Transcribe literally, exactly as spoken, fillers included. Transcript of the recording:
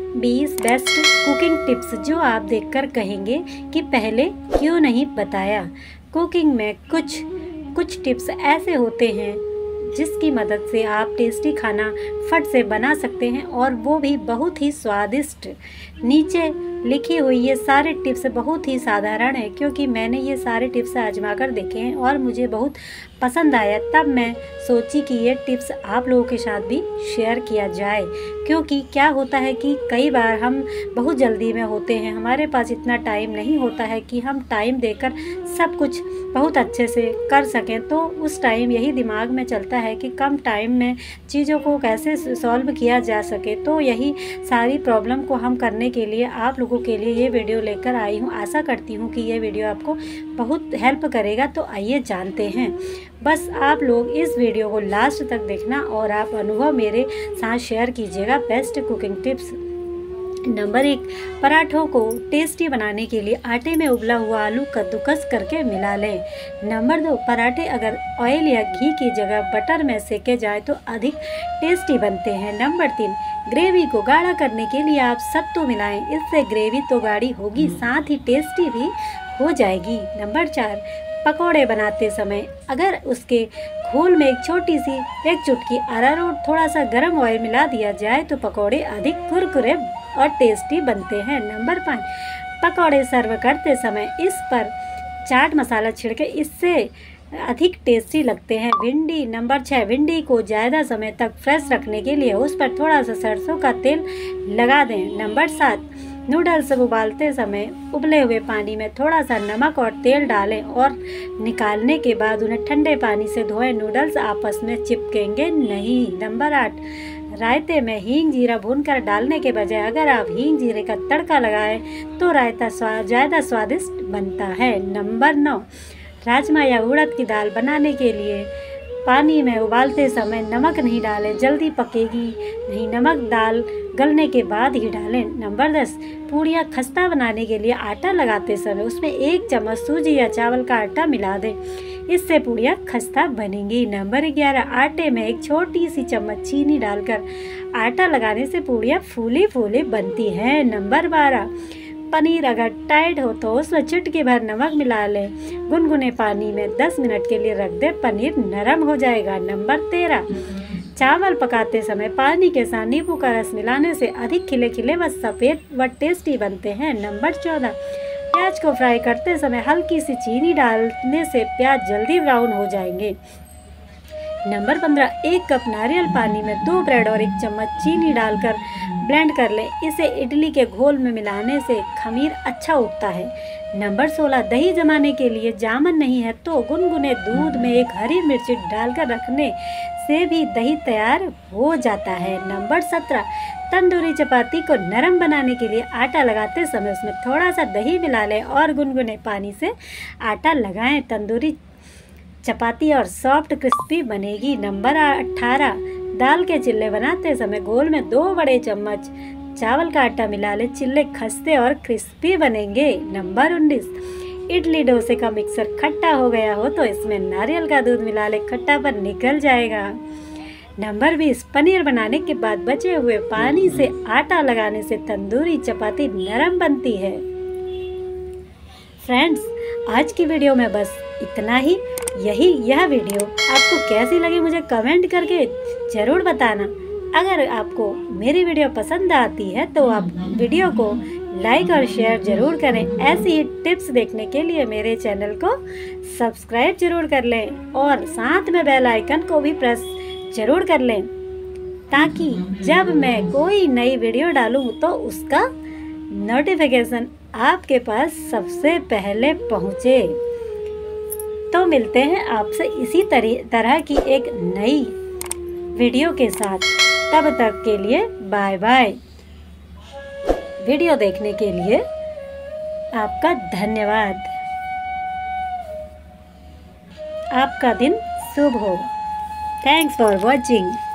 बीस best cooking tips जो आप देखकर कहेंगे कि पहले क्यों नहीं बताया। कुकिंग में कुछ कुछ टिप्स ऐसे होते हैं जिसकी मदद से आप टेस्टी खाना फट से बना सकते हैं और वो भी बहुत ही स्वादिष्ट। नीचे लिखी हुई ये सारे टिप्स बहुत ही साधारण है, क्योंकि मैंने ये सारे टिप्स आजमा कर देखे हैं और मुझे बहुत पसंद आया। तब मैं सोची कि ये टिप्स आप लोगों के साथ भी शेयर किया जाए, क्योंकि क्या होता है कि कई बार हम बहुत जल्दी में होते हैं, हमारे पास इतना टाइम नहीं होता है कि हम टाइम देकर सब कुछ बहुत अच्छे से कर सकें। तो उस टाइम यही दिमाग में चलता है कि कम टाइम में चीज़ों को कैसे सॉल्व किया जा सके। तो यही सारी प्रॉब्लम को हम करने के लिए आप लोगों के लिए ये वीडियो लेकर आई हूँ। आशा करती हूँ कि ये वीडियो आपको बहुत हेल्प करेगा। तो आइए जानते हैं। बस आप लोग इस वीडियो को लास्ट तक देखना और आप अनुभव मेरे साथ शेयर कीजिएगा। Best cooking tips. नंबर एक, पराठों को टेस्टी बनाने के लिए आटे में उबला हुआ आलू कद्दूकस करके मिला लें। नंबर दो, पराठे अगर ऑयल या घी की जगह बटर में सेके जाए तो अधिक टेस्टी बनते हैं। नंबर तीन, ग्रेवी को गाढ़ा करने के लिए आप सत्तू मिलाएं, इससे ग्रेवी तो गाढ़ी होगी साथ ही टेस्टी भी हो जाएगी। नंबर चार, पकौड़े बनाते समय अगर उसके घोल में एक छोटी सी एक चुटकी अरारोट थोड़ा सा गर्म ऑयल मिला दिया जाए तो पकौड़े अधिक कुरकुरे और टेस्टी बनते हैं। नंबर पाँच, पकौड़े सर्व करते समय इस पर चाट मसाला छिड़के, इससे अधिक टेस्टी लगते हैं। भिंडी। नंबर छः, भिंडी को ज़्यादा समय तक फ्रेश रखने के लिए उस पर थोड़ा सा सरसों का तेल लगा दें। नंबर सात, नूडल्स उबालते समय उबले हुए पानी में थोड़ा सा नमक और तेल डालें और निकालने के बाद उन्हें ठंडे पानी से धोएं। नूडल्स आपस में चिपकेंगे नहीं। नंबर आठ, रायते में हींग जीरा भूनकर डालने के बजाय अगर आप हींग जीरे का तड़का लगाएं तो रायता स्वा, ज़्यादा स्वादिष्ट बनता है। नंबर नौ, राजमा या उड़द की दाल बनाने के लिए पानी में उबालते समय नमक नहीं डालें, जल्दी पकेगी नहीं। नमक दाल गलने के बाद ही डालें। नंबर दस, पूड़ियाँ खस्ता बनाने के लिए आटा लगाते समय उसमें एक चम्मच सूजी या चावल का आटा मिला दें, इससे पूड़ियाँ खस्ता बनेंगी। नंबर ग्यारह, आटे में एक छोटी सी चम्मच चीनी डालकर आटा लगाने से पूड़ियाँ फूली फूली बनती हैं। नंबर बारह, पनीर अगर टाइट हो तो उसमें चुटकी भर नमक मिला लें, गुनगुने पानी में दस मिनट के लिए रख दें, पनीर नरम हो जाएगा। नंबर तेरह, चावल पकाते समय पानी के साथ नींबू का रस मिलाने से अधिक खिले खिले व सफ़ेद व टेस्टी बनते हैं। नंबर चौदह, प्याज को फ्राई करते समय हल्की सी चीनी डालने से प्याज जल्दी ब्राउन हो जाएंगे। नंबर पंद्रह, एक कप नारियल पानी में दो ब्रेड और एक चम्मच चीनी डालकर ब्लेंड कर लें, इसे इडली के घोल में मिलाने से खमीर अच्छा उगता है। नंबर सोलह, दही जमाने के लिए जामन नहीं है तो गुनगुने दूध में एक हरी मिर्च डालकर रखने से भी दही तैयार हो जाता है। नंबर सत्रह, तंदूरी चपाती को नरम बनाने के लिए आटा लगाते समय उसमें थोड़ा सा दही मिला लें और गुनगुने पानी से आटा लगाएं, तंदूरी चपाती और सॉफ्ट क्रिस्पी बनेगी। नंबर अठारह, दाल के चिल्ले बनाते समय घोल में दो बड़े चम्मच चावल का आटा मिला ले, चिल्ले खस्ते और क्रिस्पी बनेंगे। नंबर उन्नीस, इडली डोसे का मिक्सर खट्टा हो गया हो तो इसमें नारियल का दूध मिला ले, खट्टापन निकल जाएगा। नंबर बीस, पनीर बनाने के बाद बचे हुए पानी से आटा लगाने से तंदूरी चपाती नरम बनती है। फ्रेंड्स, आज की वीडियो में बस इतना ही। यही यह वीडियो आपको कैसी लगी मुझे कमेंट करके ज़रूर बताना। अगर आपको मेरी वीडियो पसंद आती है तो आप वीडियो को लाइक और शेयर ज़रूर करें। ऐसी ही टिप्स देखने के लिए मेरे चैनल को सब्सक्राइब जरूर कर लें और साथ में बेल आइकन को भी प्रेस जरूर कर लें, ताकि जब मैं कोई नई वीडियो डालूं तो उसका नोटिफिकेशन आपके पास सबसे पहले पहुंचे। तो मिलते हैं आपसे इसी तरह की एक नई वीडियो के साथ। तब तक के लिए बाय बाय। वीडियो देखने के लिए आपका धन्यवाद। आपका दिन शुभ हो। Thanks for watching.